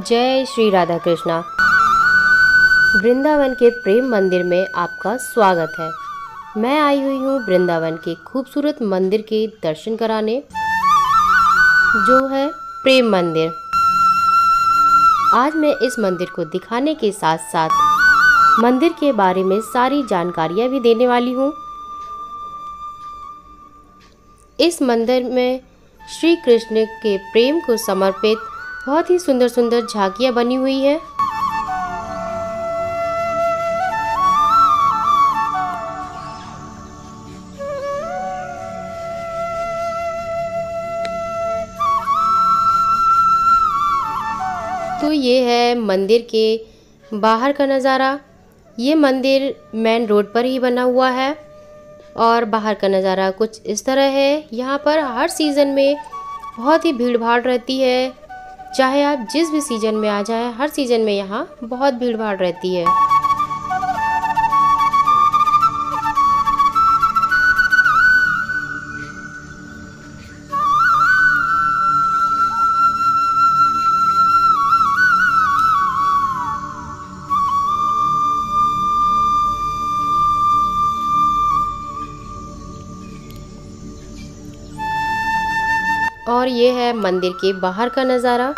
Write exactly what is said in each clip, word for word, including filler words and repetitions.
जय श्री राधा कृष्णा। वृंदावन के प्रेम मंदिर में आपका स्वागत है। मैं आई हुई हूँ वृंदावन के खूबसूरत मंदिर के दर्शन कराने, जो है प्रेम मंदिर। आज मैं इस मंदिर को दिखाने के साथ साथ मंदिर के बारे में सारी जानकारियाँ भी देने वाली हूँ। इस मंदिर में श्री कृष्ण के प्रेम को समर्पित बहुत ही सुंदर सुंदर झांकियाँ बनी हुई है। तो ये है मंदिर के बाहर का नज़ारा। ये मंदिर मेन रोड पर ही बना हुआ है और बाहर का नज़ारा कुछ इस तरह है। यहाँ पर हर सीज़न में बहुत ही भीड़ भाड़ रहती है। चाहे आप जिस भी सीज़न में आ जाएं, हर सीज़न में यहाँ बहुत भीड़ भाड़ रहती है। और ये है मंदिर के बाहर का नज़ारा।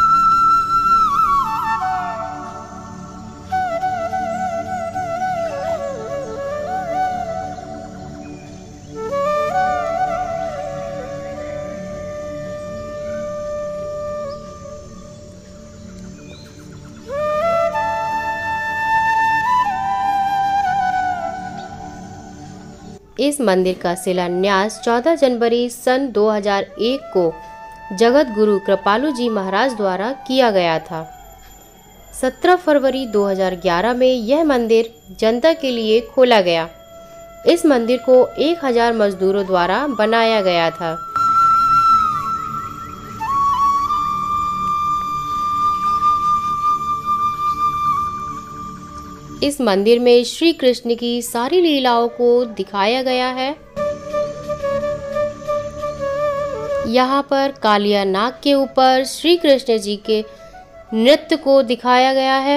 इस मंदिर का शिलान्यास चौदह जनवरी सन दो हज़ार एक को जगत गुरु कृपालु जी महाराज द्वारा किया गया था। सत्रह फरवरी दो हज़ार ग्यारह में यह मंदिर जनता के लिए खोला गया। इस मंदिर को एक हज़ार मजदूरों द्वारा बनाया गया था। इस मंदिर में श्री कृष्ण की सारी लीलाओं को दिखाया गया है। यहाँ पर कालिया नाग के ऊपर श्री कृष्ण जी के नृत्य को दिखाया गया है।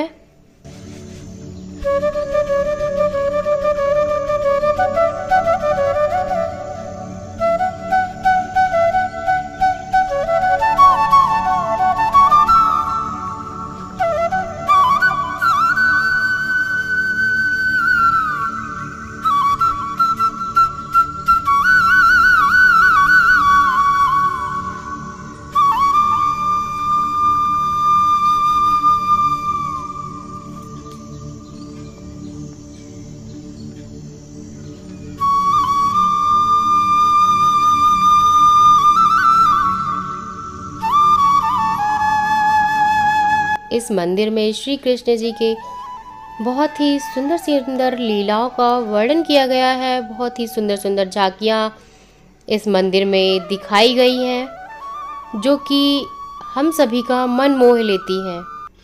इस मंदिर में श्री कृष्ण जी के बहुत ही सुंदर सुंदर लीलाओं का वर्णन किया गया है। बहुत ही सुंदर सुंदर झांकियाँ इस मंदिर में दिखाई गई हैं, जो कि हम सभी का मन मोह लेती हैं।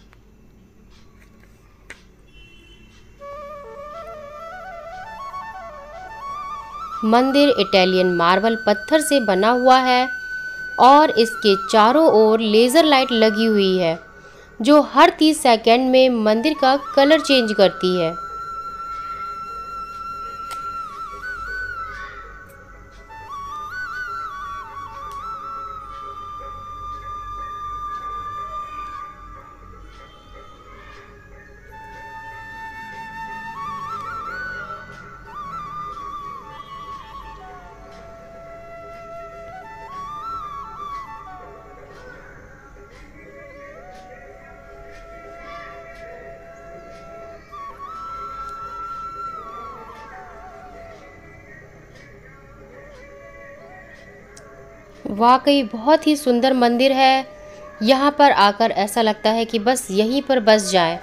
मंदिर इटालियन मार्बल पत्थर से बना हुआ है और इसके चारों ओर लेज़र लाइट लगी हुई है, जो हर तीस सेकंड में मंदिर का कलर चेंज करती है। वाकई बहुत ही सुंदर मंदिर है। यहाँ पर आकर ऐसा लगता है कि बस यहीं पर बस जाए।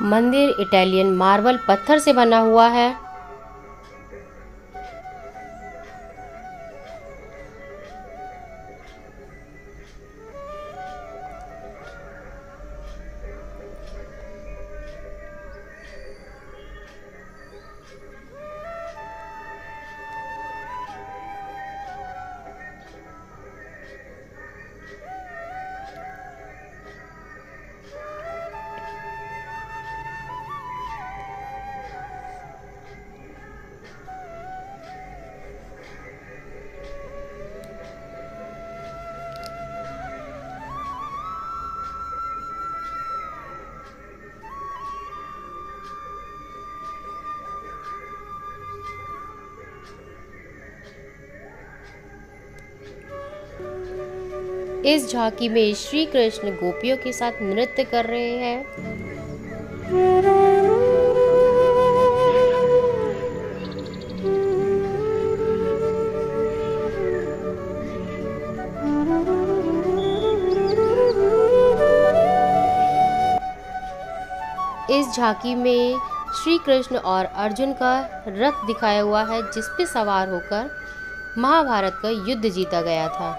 मंदिर इटालियन मार्बल पत्थर से बना हुआ है। इस झांकी में श्री कृष्ण गोपियों के साथ नृत्य कर रहे हैं। इस झांकी में श्री कृष्ण और अर्जुन का रथ दिखाया हुआ है, जिस पे सवार होकर महाभारत का युद्ध जीता गया था।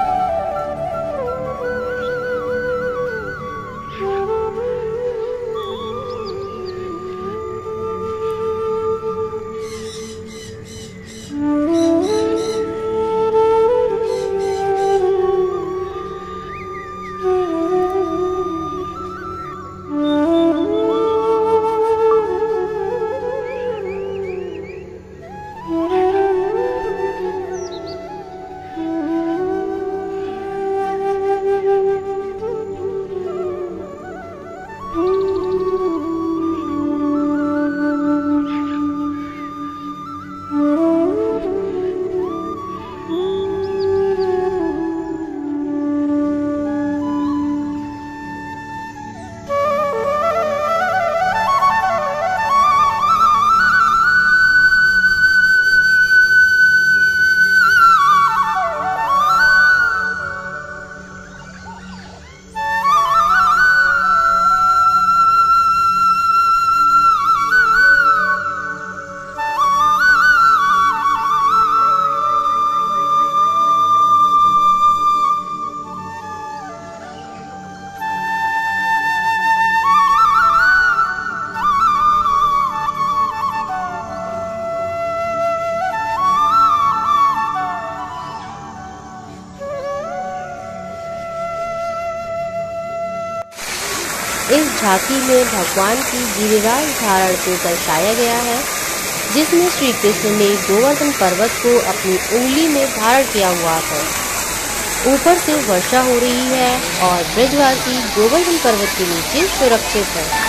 इस झांकी में भगवान की गिरिराज धारण को दर्शाया गया है, जिसमें श्री कृष्ण ने गोवर्धन पर्वत को अपनी उंगली में धारण किया हुआ है। ऊपर से वर्षा हो रही है और ब्रजवासी गोवर्धन पर्वत के नीचे सुरक्षित है।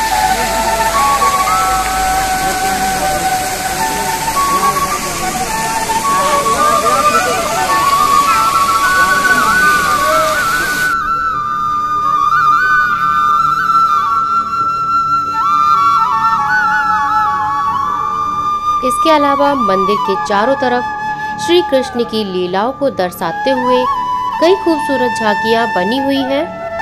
इसके अलावा मंदिर के चारों तरफ श्री कृष्ण की लीलाओं को दर्शाते हुए कई खूबसूरत झांकियां बनी हुई हैं।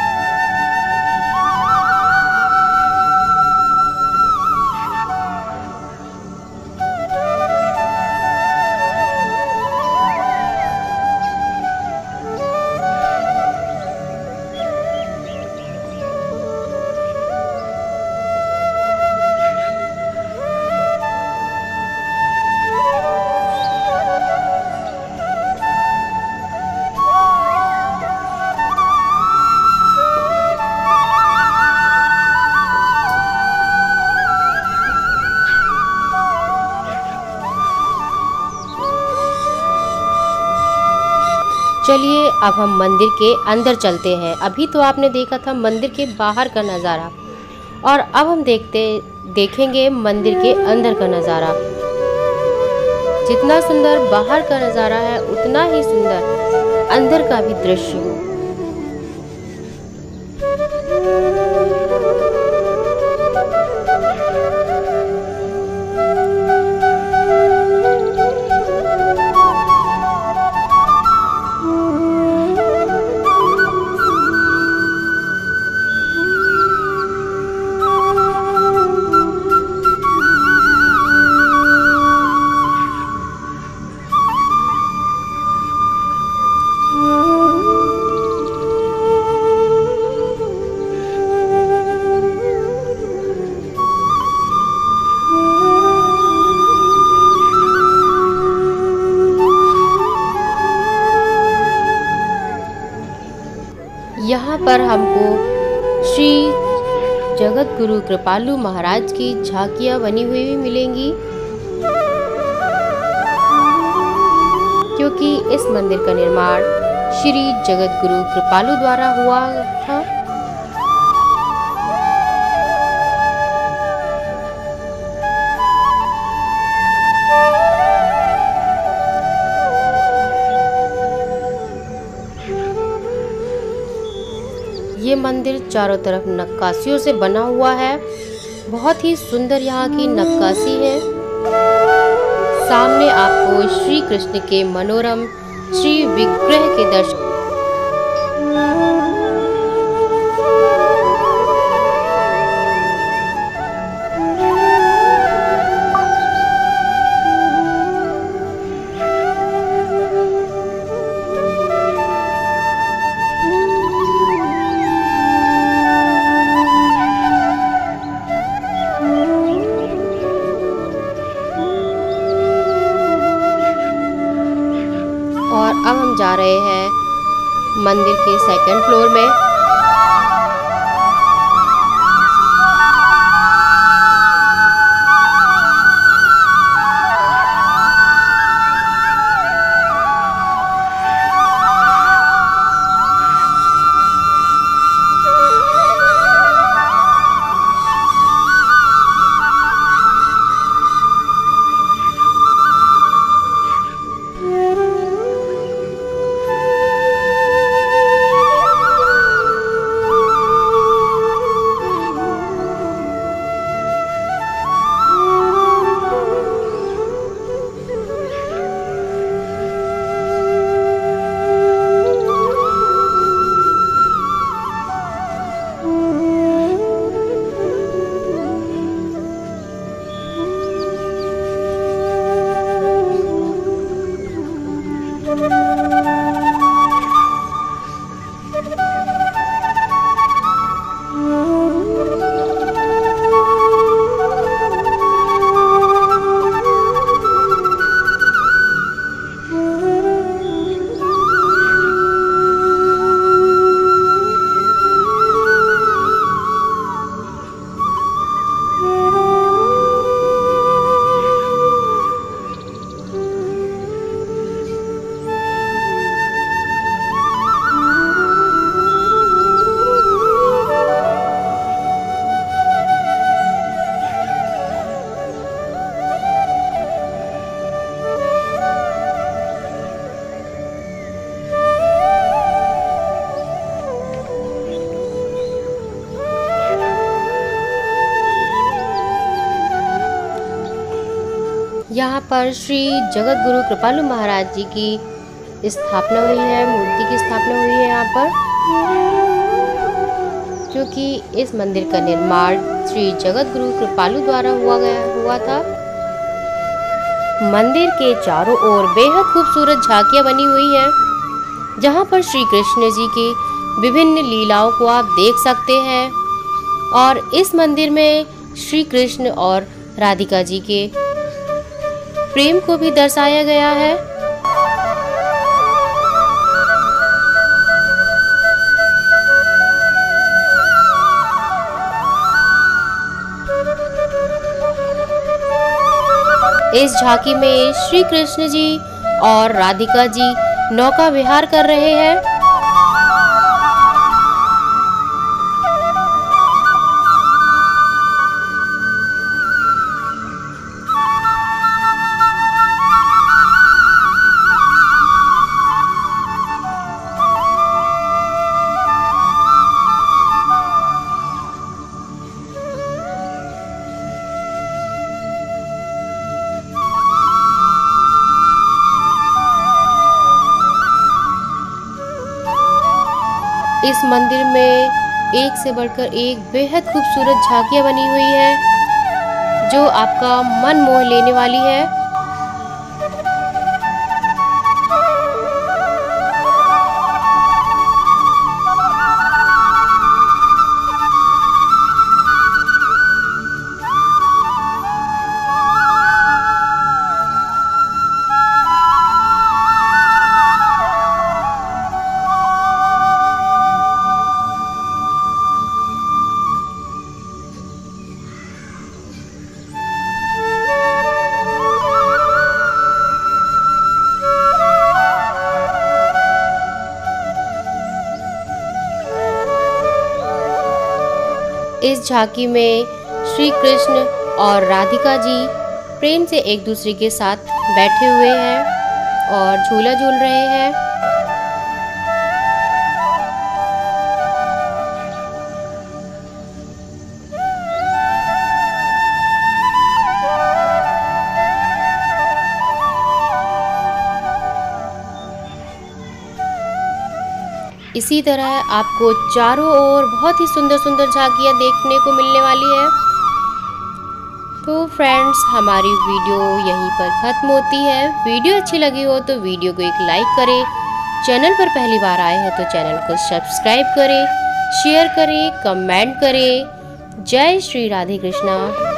चलिए अब हम मंदिर के अंदर चलते हैं। अभी तो आपने देखा था मंदिर के बाहर का नज़ारा, और अब हम देखते देखेंगे मंदिर के अंदर का नज़ारा। जितना सुंदर बाहर का नज़ारा है, उतना ही सुंदर अंदर का भी दृश्य। पर हमको श्री जगत गुरु कृपालु महाराज की झांकियाँ बनी हुई भी मिलेंगी, क्योंकि इस मंदिर का निर्माण श्री जगत गुरु कृपालु द्वारा हुआ था। ये मंदिर चारों तरफ नक्काशियों से बना हुआ है। बहुत ही सुंदर यहाँ की नक्काशी है। सामने आपको श्री कृष्ण के मनोरम श्री विग्रह के दर्शन और अब हम जा रहे हैं मंदिर के सेकंड फ्लोर में। यहाँ पर श्री जगत गुरु कृपालु महाराज जी की स्थापना हुई है, मूर्ति की स्थापना हुई है यहाँ पर, क्योंकि इस मंदिर का निर्माण श्री जगत गुरु कृपालु द्वारा हुआ गया हुआ था। मंदिर के चारों ओर बेहद खूबसूरत झांकियाँ बनी हुई हैं, जहाँ पर श्री कृष्ण जी की विभिन्न लीलाओं को आप देख सकते हैं। और इस मंदिर में श्री कृष्ण और राधिका जी के प्रेम को भी दर्शाया गया है। इस झांकी में श्री कृष्ण जी और राधिका जी नौका विहार कर रहे हैं। इस मंदिर में एक से बढ़कर एक बेहद खूबसूरत झांकियाँ बनी हुई है, जो आपका मन मोह लेने वाली है। इस झांकी में श्री कृष्ण और राधिका जी प्रेम से एक दूसरे के साथ बैठे हुए हैं और झूला झूल रहे हैं। इसी तरह आपको चारों ओर बहुत ही सुंदर सुंदर झांकियाँ देखने को मिलने वाली है। तो फ्रेंड्स, हमारी वीडियो यहीं पर ख़त्म होती है। वीडियो अच्छी लगी हो तो वीडियो को एक लाइक करें। चैनल पर पहली बार आए हैं तो चैनल को सब्सक्राइब करें, शेयर करें, कमेंट करें। जय श्री राधे कृष्णा।